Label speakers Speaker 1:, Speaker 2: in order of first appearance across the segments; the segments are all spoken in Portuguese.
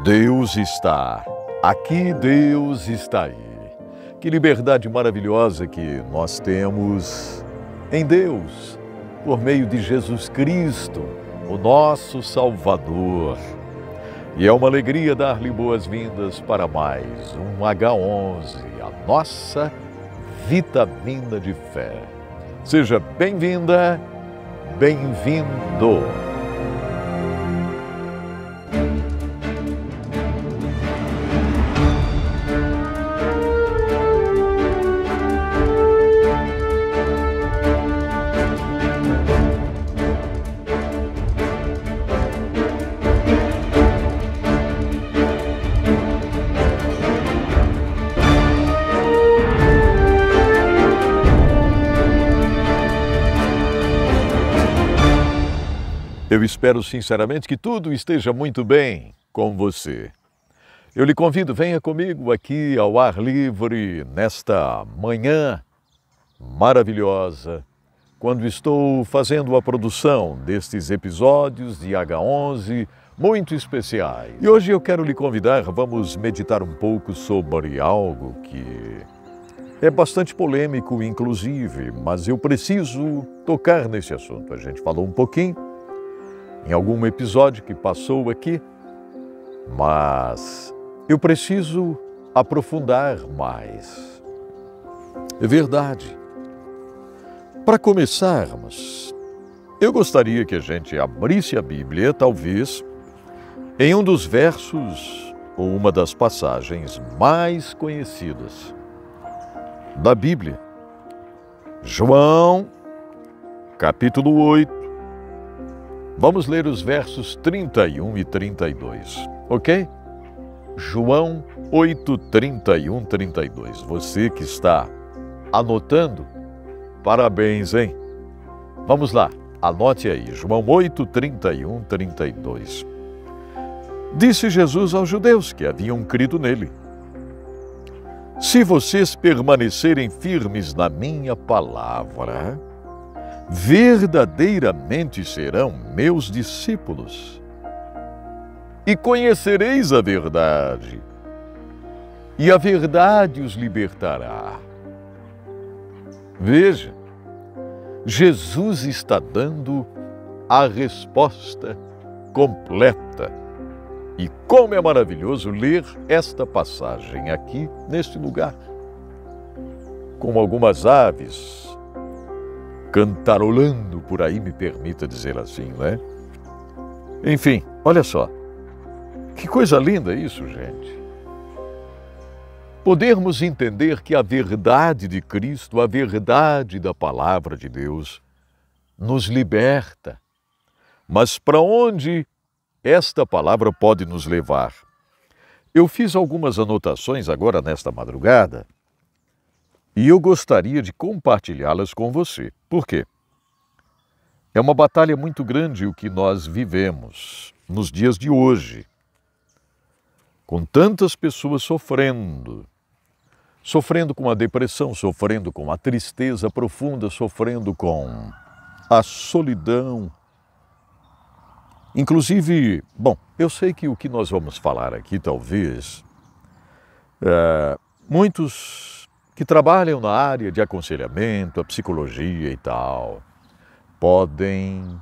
Speaker 1: Deus está aqui, Deus está aí. Que liberdade maravilhosa que nós temos em Deus, por meio de Jesus Cristo, o nosso Salvador. E é uma alegria dar-lhe boas-vindas para mais um H11, a nossa vitamina de fé. Seja bem-vinda, bem-vindo. Eu espero sinceramente que tudo esteja muito bem com você. Eu lhe convido, venha comigo aqui ao ar livre nesta manhã maravilhosa, quando estou fazendo a produção destes episódios de H11 muito especiais. E hoje eu quero lhe convidar, vamos meditar um pouco sobre algo que é bastante polêmico, inclusive, mas eu preciso tocar nesse assunto. A gente falou um pouquinho em algum episódio que passou aqui, mas eu preciso aprofundar mais. É verdade. Para começarmos, eu gostaria que a gente abrisse a Bíblia, talvez, em um dos versos ou uma das passagens mais conhecidas da Bíblia. João, capítulo 8. Vamos ler os versos 31 e 32, ok? João 8, 31, 32. Você que está anotando, parabéns, hein? Vamos lá, anote aí. João 8, 31, 32. Disse Jesus aos judeus que haviam crido nele: se vocês permanecerem firmes na minha palavra, verdadeiramente serão meus discípulos, e conhecereis a verdade, e a verdade os libertará. Veja, Jesus está dando a resposta completa. E como é maravilhoso ler esta passagem aqui, neste lugar, com algumas aves cantarolando por aí, me permita dizer assim, né? Enfim, olha só. Que coisa linda isso, gente. Podermos entender que a verdade de Cristo, a verdade da palavra de Deus, nos liberta. Mas para onde esta palavra pode nos levar? Eu fiz algumas anotações agora nesta madrugada, e eu gostaria de compartilhá-las com você. Por quê? É uma batalha muito grande o que nós vivemos nos dias de hoje, com tantas pessoas sofrendo com a depressão, sofrendo com a tristeza profunda, sofrendo com a solidão. Inclusive, bom, eu sei que o que nós vamos falar aqui, talvez, muitos que trabalham na área de aconselhamento, a psicologia e tal, podem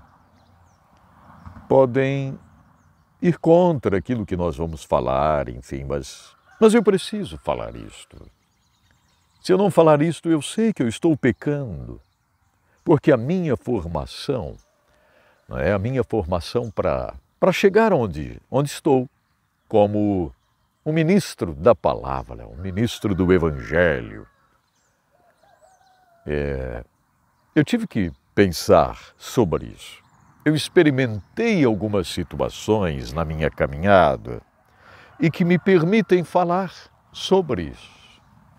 Speaker 1: ir contra aquilo que nós vamos falar, enfim, mas eu preciso falar isto. Se eu não falar isto, eu sei que eu estou pecando, porque a minha formação, não é a minha formação para chegar onde estou, como um ministro da palavra, um ministro do evangelho. Eu tive que pensar sobre isso. Eu experimentei algumas situações na minha caminhada e que me permitem falar sobre isso.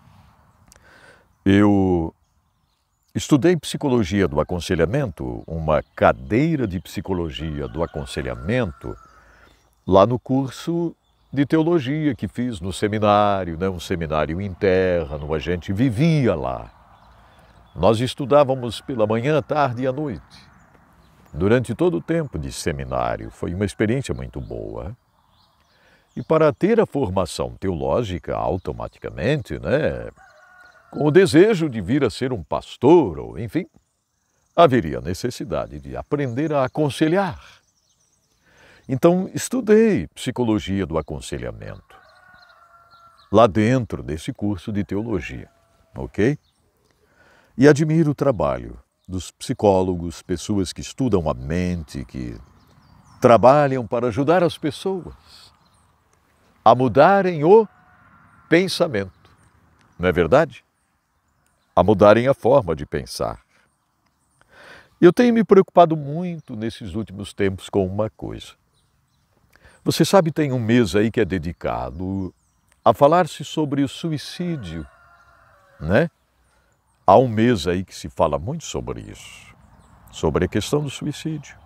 Speaker 1: Eu estudei psicologia do aconselhamento, uma cadeira de psicologia do aconselhamento, lá no curso de teologia que fiz no seminário, né? Um seminário interno, a gente vivia lá. Nós estudávamos pela manhã, tarde e à noite, durante todo o tempo de seminário. Foi uma experiência muito boa. E para ter a formação teológica automaticamente, né, com o desejo de vir a ser um pastor, ou enfim, haveria necessidade de aprender a aconselhar. Então, estudei psicologia do aconselhamento, lá dentro desse curso de teologia, ok? E admiro o trabalho dos psicólogos, pessoas que estudam a mente, que trabalham para ajudar as pessoas a mudarem o pensamento, não é verdade? A mudarem a forma de pensar. Eu tenho me preocupado muito nesses últimos tempos com uma coisa. Você sabe, tem um mês aí que é dedicado a falar-se sobre o suicídio, né? Há um mês aí que se fala muito sobre isso, sobre a questão do suicídio.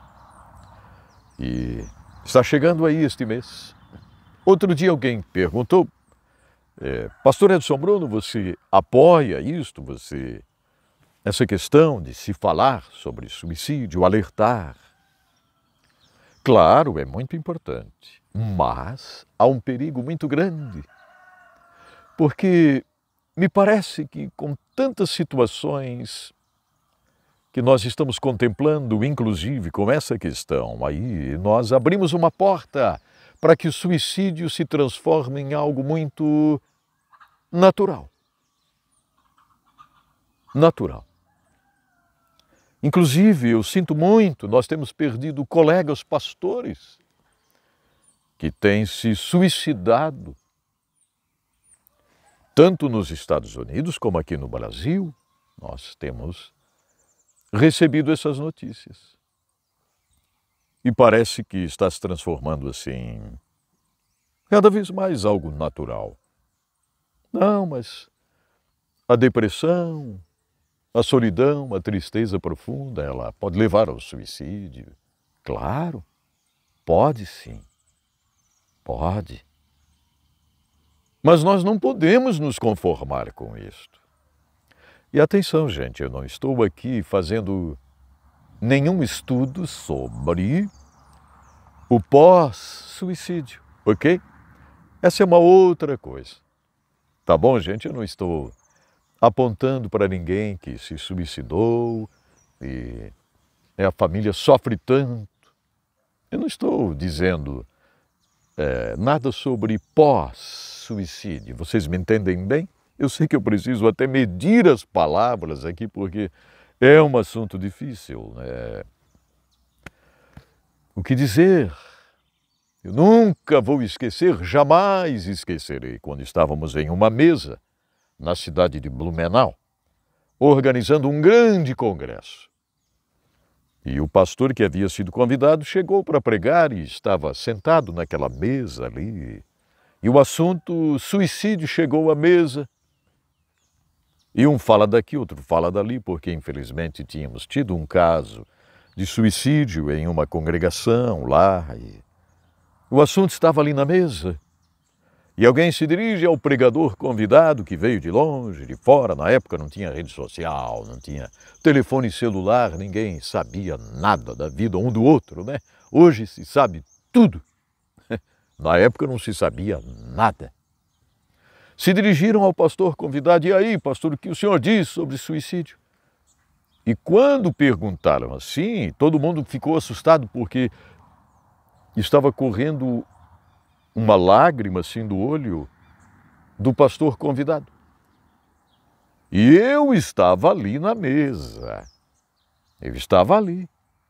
Speaker 1: E está chegando aí este mês. Outro dia alguém perguntou, Pastor Edson Bruno, você apoia isto? Essa questão de se falar sobre suicídio, alertar? Claro, é muito importante, mas há um perigo muito grande, porque me parece que com tantas situações que nós estamos contemplando, inclusive com essa questão aí, nós abrimos uma porta para que o suicídio se transforme em algo muito natural. Natural. Inclusive, eu sinto muito, nós temos perdido colegas pastores que têm se suicidado, tanto nos Estados Unidos como aqui no Brasil. Nós temos recebido essas notícias. E parece que está se transformando assim, cada vez mais algo natural. Não, mas a depressão, a solidão, a tristeza profunda, ela pode levar ao suicídio. Claro, pode sim, pode. Mas nós não podemos nos conformar com isto. E atenção, gente, eu não estou aqui fazendo nenhum estudo sobre o pós-suicídio, ok? Essa é uma outra coisa. Tá bom, gente? Eu não estou apontando para ninguém que se suicidou e a família sofre tanto. Eu não estou dizendo nada sobre pós-suicídio. Vocês me entendem bem? Eu sei que eu preciso até medir as palavras aqui, porque é um assunto difícil, né? O que dizer? Eu nunca vou esquecer, jamais esquecerei, quando estávamos em uma mesa na cidade de Blumenau, organizando um grande congresso. E o pastor que havia sido convidado chegou para pregar e estava sentado naquela mesa ali. E o assunto suicídio chegou à mesa. E um fala daqui, outro fala dali, porque infelizmente tínhamos tido um caso de suicídio em uma congregação lá. E o assunto estava ali na mesa. E alguém se dirige ao pregador convidado que veio de longe, de fora. Na época não tinha rede social, não tinha telefone celular, ninguém sabia nada da vida um do outro, né? Hoje se sabe tudo. Na época não se sabia nada. Se dirigiram ao pastor convidado, e aí, pastor, o que o senhor diz sobre suicídio? E quando perguntaram assim, todo mundo ficou assustado, porque estava correndo uma lágrima assim do olho do pastor convidado. E eu estava ali na mesa. Eu estava ali.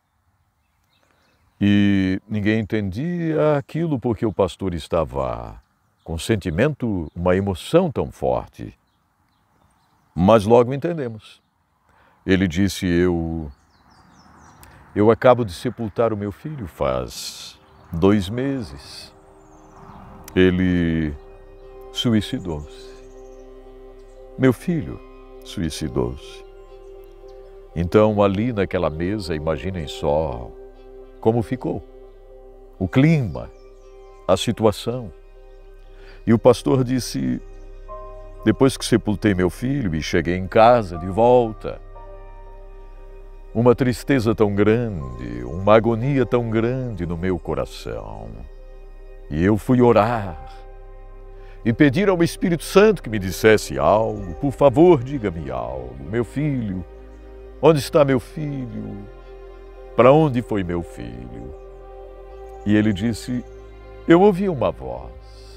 Speaker 1: E ninguém entendia aquilo porque o pastor estava com um sentimento, uma emoção tão forte. Mas logo entendemos. Ele disse, eu acabo de sepultar o meu filho faz 2 meses. Ele suicidou-se. Meu filho suicidou-se. Então, ali naquela mesa, imaginem só como ficou. O clima, a situação. E o pastor disse, depois que sepultei meu filho e cheguei em casa de volta, uma tristeza tão grande, uma agonia tão grande no meu coração. E eu fui orar e pedir ao Espírito Santo que me dissesse algo. Por favor, diga-me algo. Meu filho, onde está meu filho? Para onde foi meu filho? E ele disse, eu ouvi uma voz.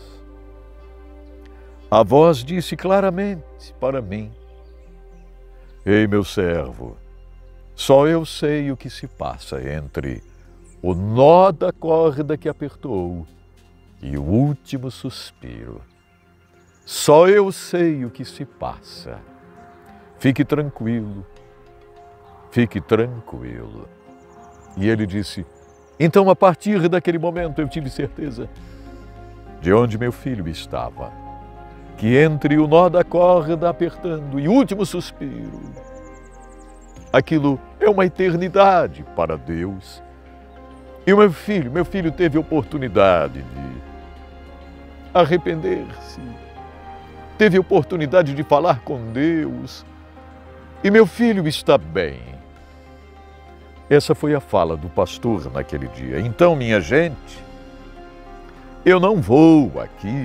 Speaker 1: A voz disse claramente para mim, ei, meu servo, só eu sei o que se passa entre o nó da corda que apertou e o último suspiro. Só eu sei o que se passa. Fique tranquilo, fique tranquilo. E ele disse, então a partir daquele momento eu tive certeza de onde meu filho estava. Que entre o nó da corda apertando e o último suspiro, aquilo é uma eternidade para Deus. E o meu filho teve oportunidade de arrepender-se, teve oportunidade de falar com Deus, e meu filho está bem. Essa foi a fala do pastor naquele dia. Então, minha gente, eu não vou aqui,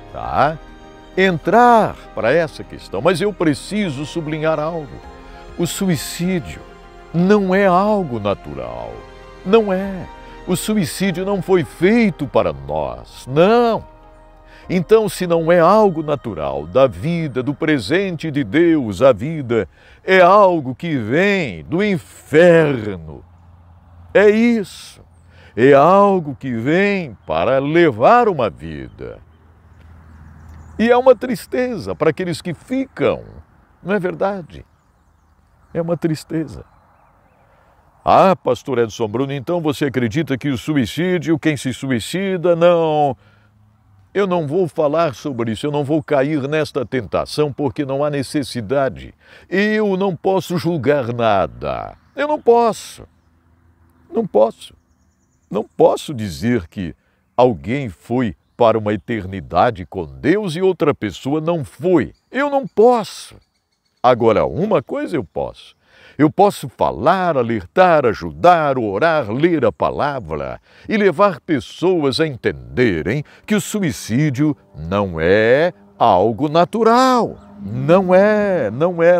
Speaker 1: entrar para essa questão, mas eu preciso sublinhar algo. O suicídio não é algo natural, não é. O suicídio não foi feito para nós, não. Então, se não é algo natural da vida, do presente de Deus, a vida é algo que vem do inferno. É isso. É algo que vem para levar uma vida. E é uma tristeza para aqueles que ficam, não é verdade? É uma tristeza. Ah, pastor Edson Bruno, então você acredita que o suicídio, quem se suicida, não... Eu não vou falar sobre isso, eu não vou cair nesta tentação porque não há necessidade. Eu não posso julgar nada. Eu não posso. Não posso. Não posso dizer que alguém foi para uma eternidade com Deus e outra pessoa não foi. Eu não posso. Agora, uma coisa eu posso. Eu posso falar, alertar, ajudar, orar, ler a palavra e levar pessoas a entenderem que o suicídio não é algo natural. Não é.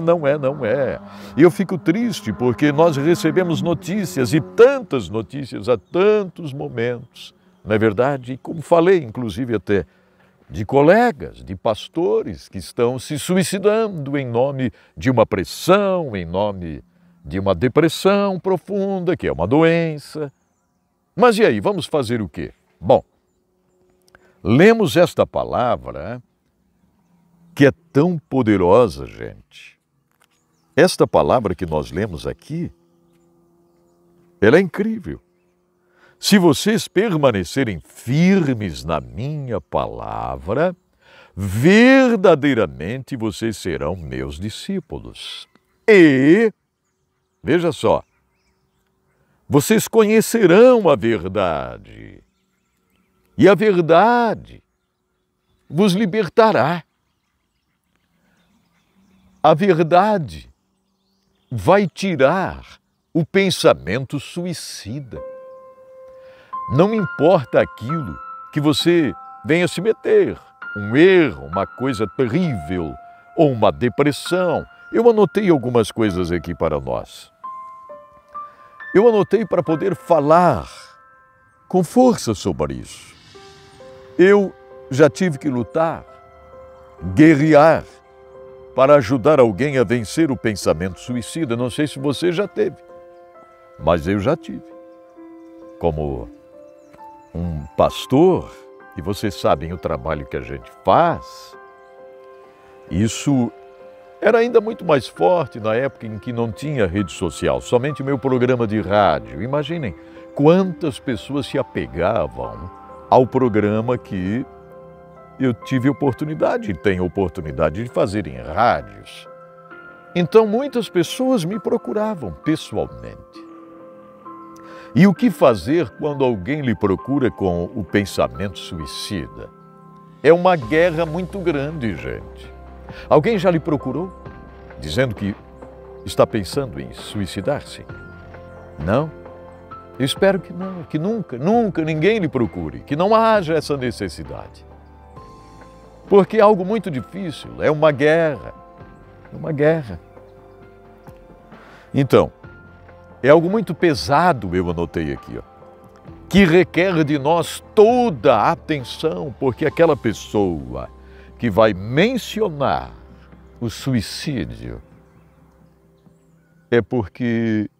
Speaker 1: E eu fico triste porque nós recebemos notícias e tantas notícias a tantos momentos. Não é verdade? E como falei, inclusive até de colegas, de pastores que estão se suicidando em nome de uma pressão, em nome de uma depressão profunda, que é uma doença. Mas e aí, vamos fazer o quê? Bom, lemos esta palavra que é tão poderosa, gente. Esta palavra que nós lemos aqui, ela é incrível. Se vocês permanecerem firmes na minha palavra, verdadeiramente vocês serão meus discípulos. E, veja só, vocês conhecerão a verdade. E a verdade vos libertará. A verdade vai tirar o pensamento suicida. Não importa aquilo que você venha se meter, um erro, uma coisa terrível ou uma depressão. Eu anotei algumas coisas aqui para nós. Eu anotei para poder falar com força sobre isso. Eu já tive que lutar, guerrear, para ajudar alguém a vencer o pensamento suicida. Não sei se você já teve, mas eu já tive. Como um pastor, e vocês sabem o trabalho que a gente faz, isso era ainda muito mais forte na época em que não tinha rede social, somente o meu programa de rádio. Imaginem quantas pessoas se apegavam ao programa que eu tive oportunidade e tenho oportunidade de fazer em rádios. Então muitas pessoas me procuravam pessoalmente. E o que fazer quando alguém lhe procura com o pensamento suicida? É uma guerra muito grande, gente. Alguém já lhe procurou, dizendo que está pensando em suicidar-se? Não? Eu espero que não, que nunca ninguém lhe procure, que não haja essa necessidade. Porque é algo muito difícil, é uma guerra. É uma guerra. Então, é algo muito pesado, eu anotei aqui, ó, que requer de nós toda a atenção, porque aquela pessoa que vai mencionar o suicídio é porque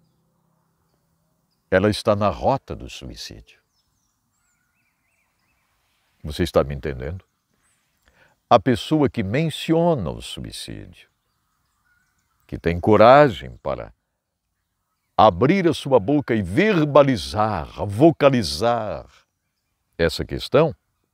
Speaker 1: ela está na rota do suicídio. Você está me entendendo? A pessoa que menciona o suicídio, que tem coragem para abrir a sua boca e verbalizar, vocalizar essa questão,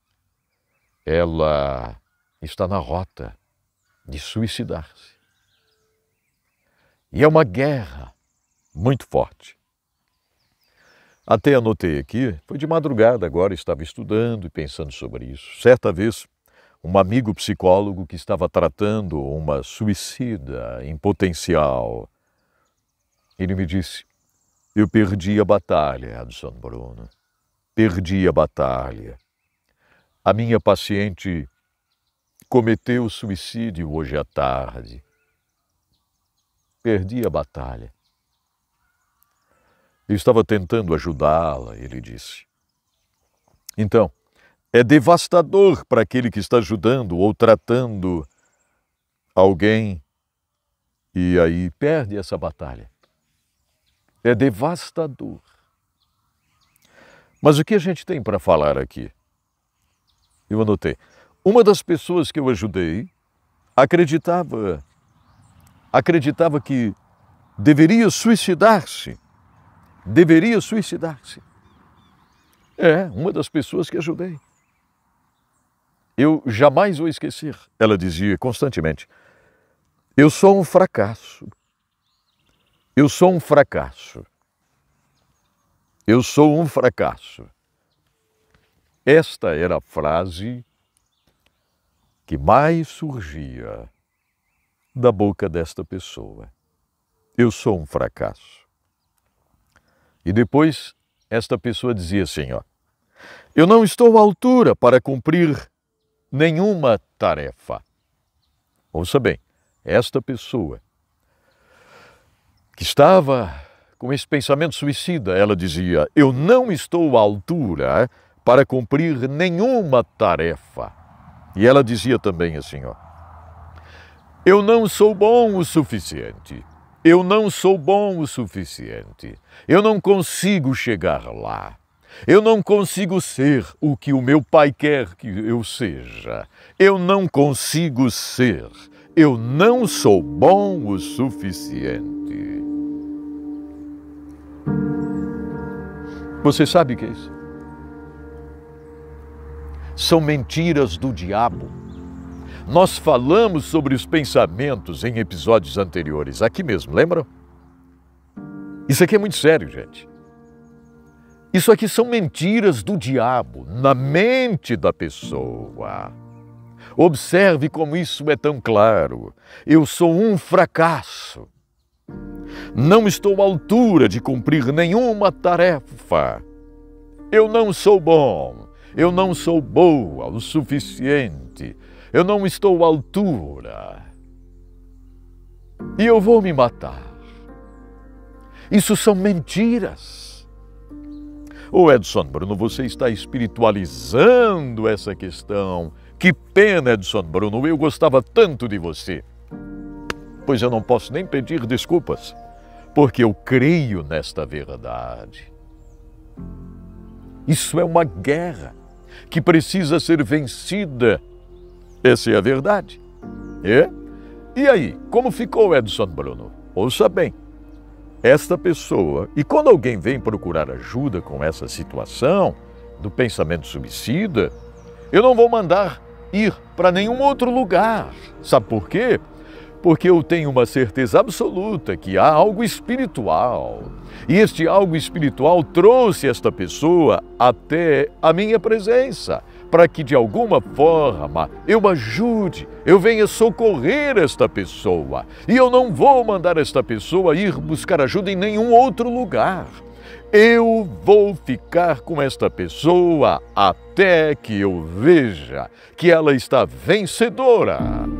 Speaker 1: ela está na rota de suicidar-se. E é uma guerra muito forte. Até anotei aqui, foi de madrugada agora, estava estudando e pensando sobre isso. Certa vez, um amigo psicólogo que estava tratando uma suicida em potencial, ele me disse: eu perdi a batalha, Edson Bruno. Perdi a batalha. A minha paciente cometeu suicídio hoje à tarde. Perdi a batalha. Eu estava tentando ajudá-la, ele disse. Então, é devastador para aquele que está ajudando ou tratando alguém e aí perde essa batalha. É devastador. Mas o que a gente tem para falar aqui? Eu anotei. Uma das pessoas que eu ajudei acreditava que deveria suicidar-se. Deveria suicidar-se. É, uma das pessoas que ajudei. Eu jamais vou esquecer. Ela dizia constantemente: eu sou um fracasso. Eu sou um fracasso. Eu sou um fracasso. Esta era a frase que mais surgia da boca desta pessoa. Eu sou um fracasso. E depois, esta pessoa dizia assim, ó: eu não estou à altura para cumprir nenhuma tarefa. Ouça bem, esta pessoa que estava com esse pensamento suicida, ela dizia: eu não estou à altura para cumprir nenhuma tarefa. E ela dizia também assim, ó: eu não sou bom o suficiente. Eu não sou bom o suficiente. Eu não consigo chegar lá. Eu não consigo ser o que o meu pai quer que eu seja. Eu não consigo ser. Eu não sou bom o suficiente. Você sabe o que é isso? São mentiras do diabo. Nós falamos sobre os pensamentos em episódios anteriores, aqui mesmo, lembram? Isso aqui é muito sério, gente. Isso aqui são mentiras do diabo na mente da pessoa. Observe como isso é tão claro. Eu sou um fracasso. Não estou à altura de cumprir nenhuma tarefa. Eu não sou bom. Eu não sou boa o suficiente. Eu não estou à altura. E eu vou me matar. Isso são mentiras. Ô Edson Bruno, você está espiritualizando essa questão. Que pena, Edson Bruno, eu gostava tanto de você. Pois eu não posso nem pedir desculpas, porque eu creio nesta verdade. Isso é uma guerra que precisa ser vencida. Essa é a verdade. É? E aí, como ficou, Edson Bruno? Ouça bem. Esta pessoa, e quando alguém vem procurar ajuda com essa situação do pensamento suicida, eu não vou mandar ir para nenhum outro lugar. Sabe por quê? Porque eu tenho uma certeza absoluta que há algo espiritual. E este algo espiritual trouxe esta pessoa até a minha presença, para que de alguma forma eu ajude, eu venha socorrer esta pessoa. E eu não vou mandar esta pessoa ir buscar ajuda em nenhum outro lugar. Eu vou ficar com esta pessoa até que eu veja que ela está vencedora.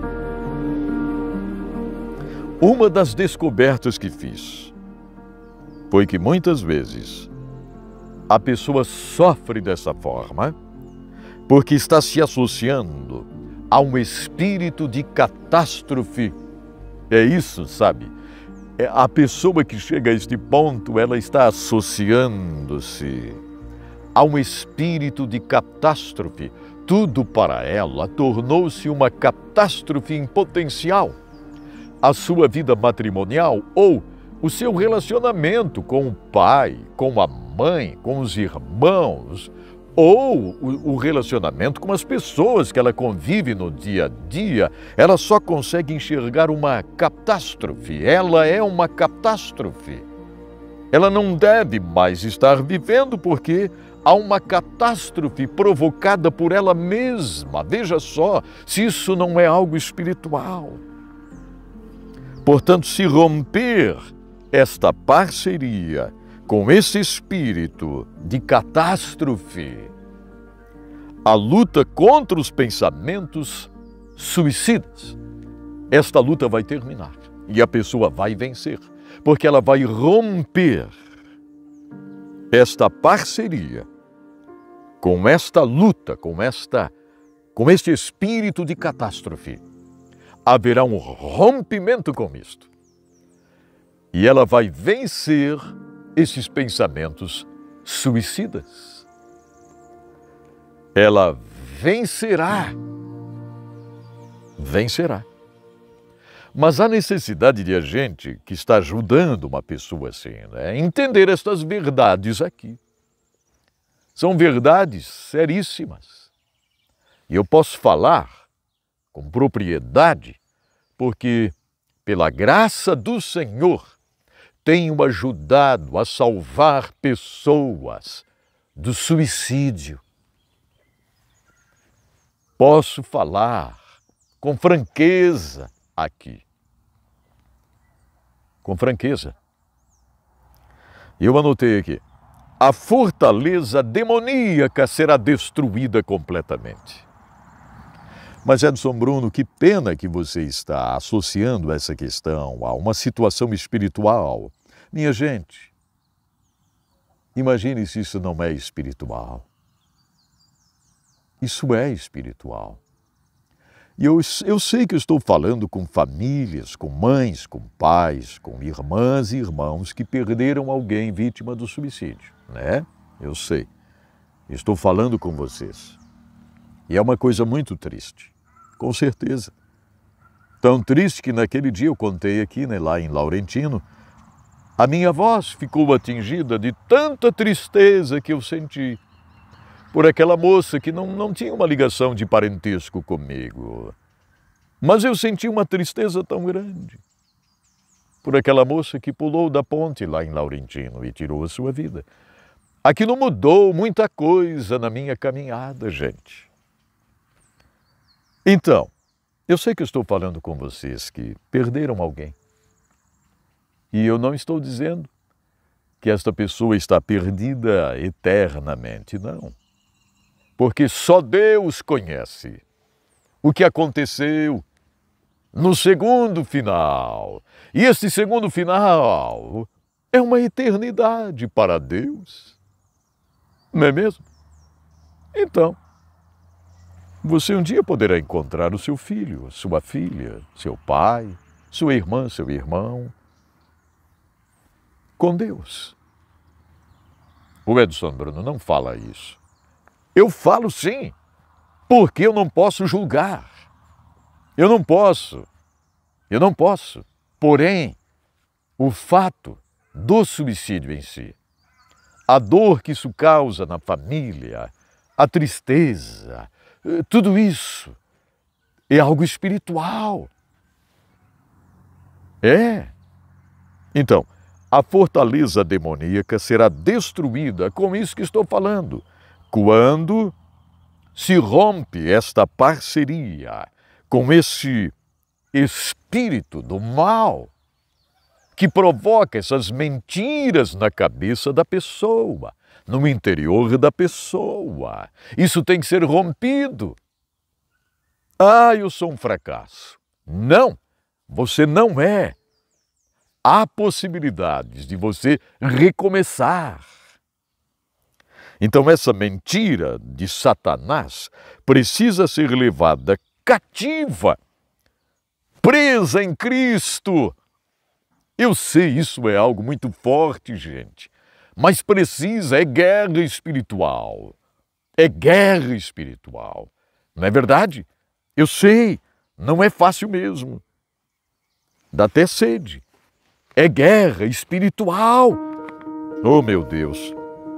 Speaker 1: Uma das descobertas que fiz foi que muitas vezes a pessoa sofre dessa forma porque está se associando a um espírito de catástrofe. É isso, sabe? A pessoa que chega a este ponto, ela está associando-se a um espírito de catástrofe. Tudo para ela tornou-se uma catástrofe em potencial. A sua vida matrimonial ou o seu relacionamento com o pai, com a mãe, com os irmãos, ou o relacionamento com as pessoas que ela convive no dia a dia, ela só consegue enxergar uma catástrofe. Ela é uma catástrofe. Ela não deve mais estar vivendo porque há uma catástrofe provocada por ela mesma. Veja só, se isso não é algo espiritual. Portanto, se romper esta parceria com esse espírito de catástrofe, a luta contra os pensamentos suicidas, esta luta vai terminar e a pessoa vai vencer, porque ela vai romper esta parceria com esta luta, com este espírito de catástrofe. Haverá um rompimento com isto. E ela vai vencer esses pensamentos suicidas. Ela vencerá. Vencerá. Mas há necessidade de a gente que está ajudando uma pessoa assim, né, entender estas verdades aqui. São verdades seríssimas. E eu posso falar com propriedade, porque pela graça do Senhor tenho ajudado a salvar pessoas do suicídio. Posso falar com franqueza aqui. Com franqueza. Eu anotei aqui. A fortaleza demoníaca será destruída completamente. Mas, Edson Bruno, que pena que você está associando essa questão a uma situação espiritual. Minha gente, imagine se isso não é espiritual. Isso é espiritual. E eu sei que eu estou falando com famílias, com mães, com pais, com irmãs e irmãos que perderam alguém vítima do suicídio, né? Eu sei. Estou falando com vocês. E é uma coisa muito triste. Com certeza. Tão triste que naquele dia eu contei aqui, né, lá em Laurentino, a minha voz ficou atingida de tanta tristeza que eu senti por aquela moça que não tinha uma ligação de parentesco comigo. Mas eu senti uma tristeza tão grande por aquela moça que pulou da ponte lá em Laurentino e tirou a sua vida. Aquilo mudou muita coisa na minha caminhada, gente. Então, eu sei que eu estou falando com vocês que perderam alguém. E eu não estou dizendo que esta pessoa está perdida eternamente, não. Porque só Deus conhece o que aconteceu no segundo final. E esse segundo final é uma eternidade para Deus. Não é mesmo? Então, você um dia poderá encontrar o seu filho, sua filha, seu pai, sua irmã, seu irmão, com Deus. O Edson Bruno não fala isso. Eu falo sim, porque eu não posso julgar. Eu não posso. Porém, o fato do suicídio em si, a dor que isso causa na família, a tristeza, tudo isso é algo espiritual. É. Então, a fortaleza demoníaca será destruída com isso que estou falando, quando se rompe esta parceria com esse espírito do mal. que provoca essas mentiras na cabeça da pessoa, no interior da pessoa. Isso tem que ser rompido. Ah, eu sou um fracasso. Não, você não é. Há possibilidades de você recomeçar. Então essa mentira de Satanás precisa ser levada cativa, presa em Cristo. Eu sei, isso é algo muito forte, gente, mas precisa, é guerra espiritual. É guerra espiritual. Não é verdade? Eu sei, não é fácil mesmo. Dá até sede. É guerra espiritual. Oh, meu Deus.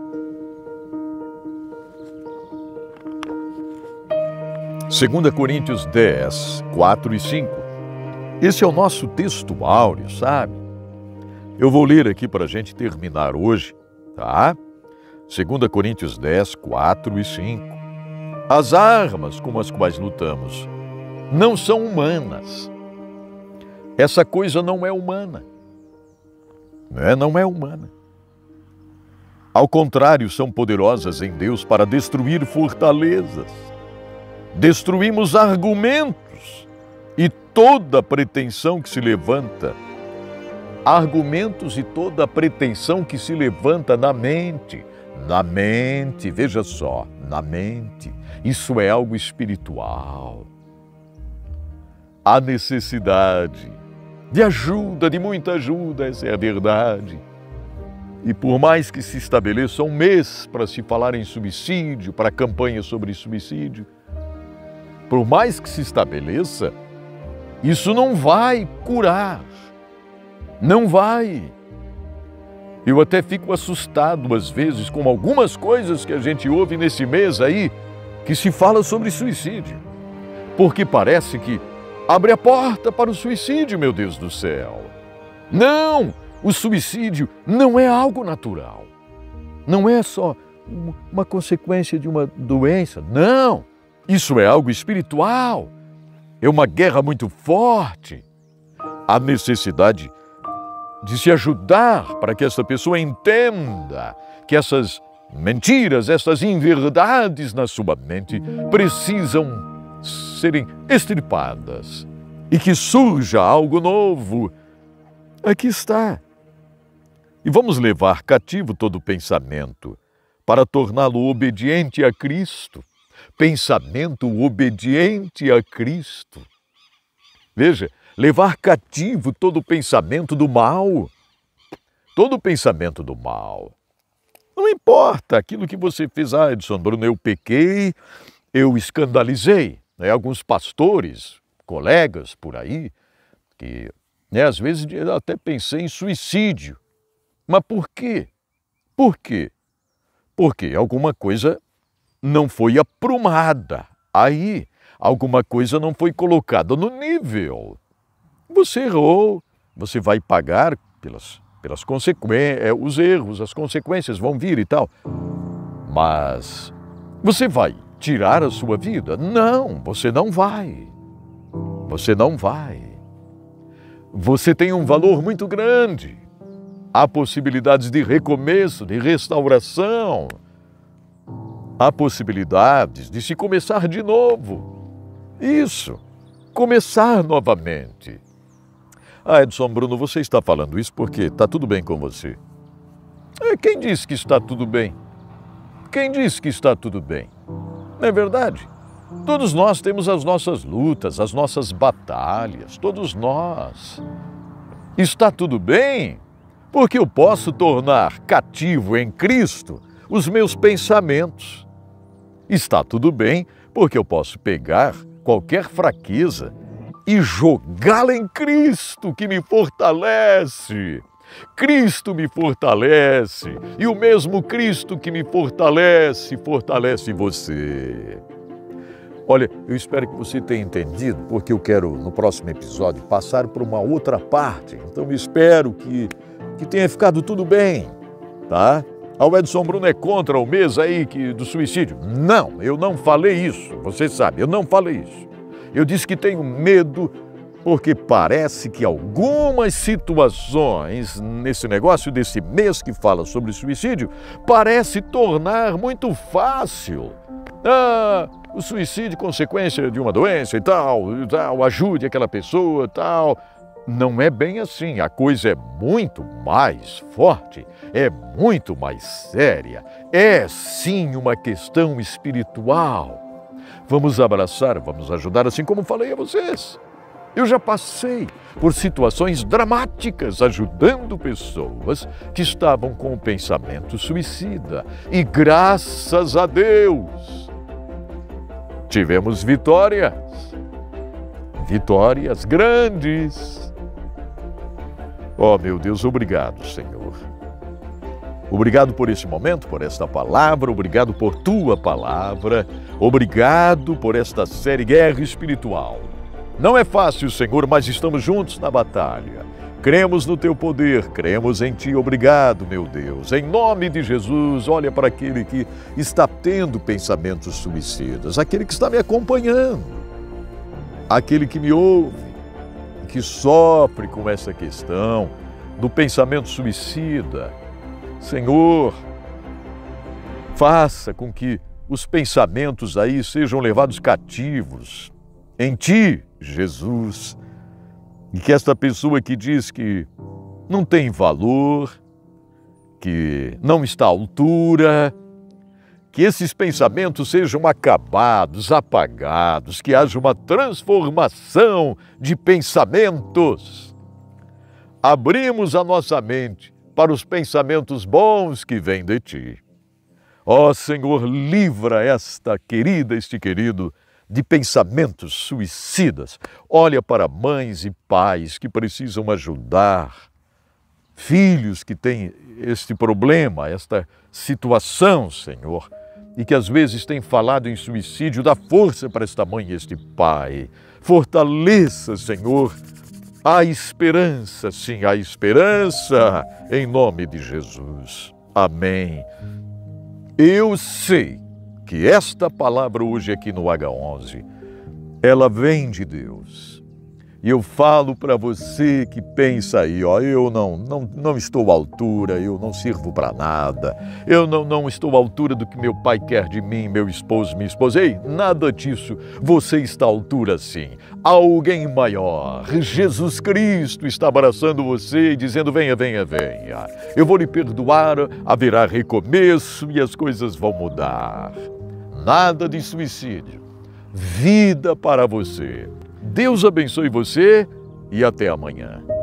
Speaker 1: Segunda Coríntios 10, 4 e 5. Esse é o nosso texto áureo, sabe? Eu vou ler aqui para a gente terminar hoje, tá? 2 Coríntios 10, 4 e 5. As armas com as quais lutamos não são humanas. Essa coisa não é humana. Não é humana. Ao contrário, são poderosas em Deus para destruir fortalezas. Destruímos argumentos e toda pretensão que se levanta. Argumentos e toda pretensão que se levanta na mente. Na mente, veja só, na mente. Isso é algo espiritual. Há necessidade de ajuda, de muita ajuda, essa é a verdade. E por mais que se estabeleça um mês para se falar em suicídio, para campanha sobre suicídio, por mais que se estabeleça, isso não vai curar. Não vai. Eu até fico assustado às vezes com algumas coisas que a gente ouve nesse mês aí, que se fala sobre suicídio. Porque parece que abre a porta para o suicídio, meu Deus do céu. Não! O suicídio não é algo natural. Não é só uma consequência de uma doença. Não! Isso é algo espiritual. É uma guerra muito forte. Há necessidade de se ajudar para que essa pessoa entenda que essas mentiras, essas inverdades na sua mente precisam serem extirpadas e que surja algo novo. Aqui está. E vamos levar cativo todo pensamento para torná-lo obediente a Cristo. Pensamento obediente a Cristo. Veja, levar cativo todo pensamento do mal. Todo pensamento do mal. Não importa aquilo que você fez, Edson Bruno, eu pequei, eu escandalizei. Alguns pastores, colegas por aí, que às vezes eu até pensei em suicídio. Mas por quê? Por quê? Porque alguma coisa não foi aprumada. Aí, alguma coisa não foi colocada no nível. Você errou, você vai pagar pelas consequências, os erros, as consequências vão vir e tal. Mas você vai tirar a sua vida? Não, você não vai. Você não vai. Você tem um valor muito grande. Há possibilidades de recomeço, de restauração. Há possibilidades de se começar de novo. Isso, começar novamente. Edson Bruno, você está falando isso porque está tudo bem com você. Quem disse que está tudo bem? Quem disse que está tudo bem? Não é verdade? Todos nós temos as nossas lutas, as nossas batalhas, todos nós. Está tudo bem? Porque eu posso tornar cativo em Cristo os meus pensamentos. Está tudo bem, porque eu posso pegar qualquer fraqueza e jogá-la em Cristo, que me fortalece. Cristo me fortalece, e o mesmo Cristo que me fortalece, fortalece você. Olha, eu espero que você tenha entendido, porque eu quero, no próximo episódio, passar por uma outra parte. Então, eu espero que tenha ficado tudo bem, tá? O Edson Bruno é contra o mês aí do suicídio. Não, eu não falei isso, você sabe, eu não falei isso. Eu disse que tenho medo porque parece que algumas situações nesse negócio desse mês que fala sobre suicídio parece tornar muito fácil. O suicídio consequência de uma doença e tal, ajude aquela pessoa e tal. Não é bem assim, a coisa é muito mais forte, é muito mais séria, é sim uma questão espiritual. Vamos abraçar, vamos ajudar, assim como falei a vocês. Eu já passei por situações dramáticas ajudando pessoas que estavam com o pensamento suicida. E graças a Deus, tivemos vitórias grandes. Oh, meu Deus, obrigado, Senhor. Obrigado por esse momento, por esta palavra, obrigado por tua palavra, obrigado por esta série Guerra Espiritual. Não é fácil, Senhor, mas estamos juntos na batalha. Cremos no teu poder, cremos em ti. Obrigado, meu Deus. Em nome de Jesus, olha para aquele que está tendo pensamentos suicidas, aquele que está me acompanhando, aquele que me ouve, que sofre com essa questão do pensamento suicida. Senhor, faça com que os pensamentos aí sejam levados cativos em ti, Jesus, e que esta pessoa que diz que não tem valor, que não está à altura, que esses pensamentos sejam acabados, apagados, que haja uma transformação de pensamentos. Abrimos a nossa mente para os pensamentos bons que vêm de ti. Ó Senhor, livra esta querida, este querido, de pensamentos suicidas. Olha para mães e pais que precisam ajudar, filhos que têm este problema, esta situação, Senhor, e que às vezes têm falado em suicídio. Dá força para esta mãe e este pai. Fortaleça, Senhor, a esperança, sim, a esperança, em nome de Jesus. Amém. Eu sei que esta palavra hoje aqui no H11, ela vem de Deus. E eu falo para você que pensa aí, eu não estou à altura, eu não sirvo para nada, eu não estou à altura do que meu pai quer de mim, meu esposo, minha esposa. Ei, nada disso, você está à altura sim. Alguém maior, Jesus Cristo, está abraçando você e dizendo, venha, venha, venha. Eu vou lhe perdoar, haverá recomeço e as coisas vão mudar. Nada de suicídio, vida para você. Deus abençoe você e até amanhã.